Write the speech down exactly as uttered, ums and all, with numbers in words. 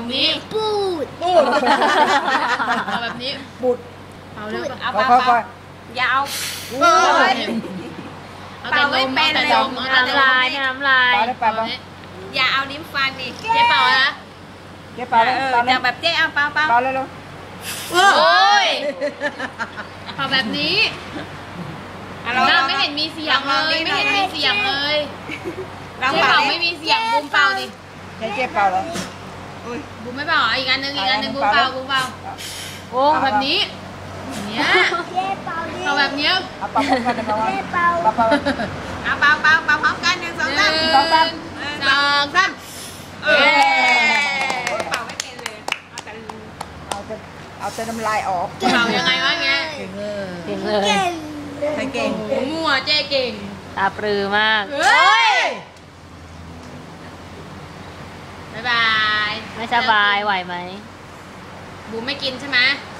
นี้ปูดปูดเป่าแบบนี้ปูดเป่าเร็วเอาเป่าเป่ายาวเป่าไม่เป็นเลยน้ำลายน้ำลายอย่าเอานิ้วฟันดิเจ๊เป่านะเจ๊เป่าเอออย่างแบบเจ๊เอาเป่าเป่าเป่าเลยลูกโอ้ยเป่าแบบนี้เราไม่เห็นมีเสียงเลยไม่เห็นมีเสียงเลยเจ๊เป่าไม่มีเสียงบูมเป่าดิเจ๊เป่าเหรอบูมไม่เป่าอีกอันนึงอีกอันนึงบูมเป่าบูมเป่าโอ้แบบนี้เนี้ยเป่าแบบเนี้ยเอาเป่าพร้อมกันเป่าเป่าเป่าเอาเป่าเป่าเป่าพร้อมกันหนึ่งสองสามสองสามสองสามเออเป่าไม่เป็นเลยเอาแต่เอาแต่เอาแต่น้ำลายออกเป่ายังไงวะเงี้ยเก่งเลยเก่งเลยใครเก่งมั่วเจ๊เก่งตาปรือมากเฮ้ยบ๊ายบายไม่สบายไหวไหมบูมไม่กินใช่ไหม